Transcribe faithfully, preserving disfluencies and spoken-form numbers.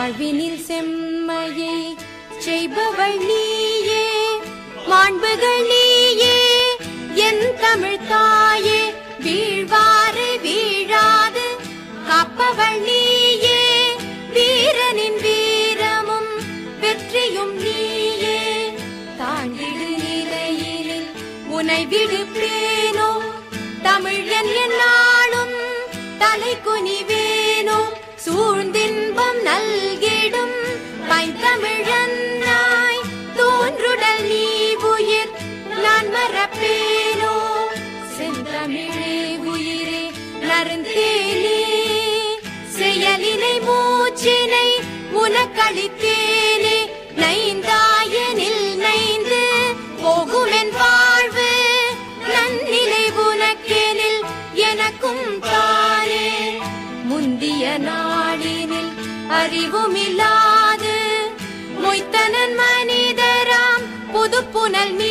வாழ்வினில் செம்மையை செய்பவள் நீயே, மாண்புகள் நீயே என் தமிழ் தாயே. வீழ்வாறு வீழாது காப்பவள் நீயே, வீரனின் வீரமும் வெற்றியும் நீயே. தாண்டிடு நிலையினில் உனை விடுப்பேனோ, தமிழ் என் நாளும் தலை குனிவேனோ. சூழ்ந்தின்பம் நல்கிடும் பைந்தமிழன்னாய் தோன்றுடல் நீ உயிர் நான் மறப்பேனோ. செந்தமிழே உயிரே நறுந்தேனே, செயலினை மூச்சினை உனக்களித்தேனே. நைந்தாயனில் நைந்து போகுமென் வாழ்வு, நன்னிலை உனக்கெனில் எனக்கும் தானே. முந்திய நாளினில் அறிவுமில்லாது மொய்த்தனன் மனிதராம் புது புனல்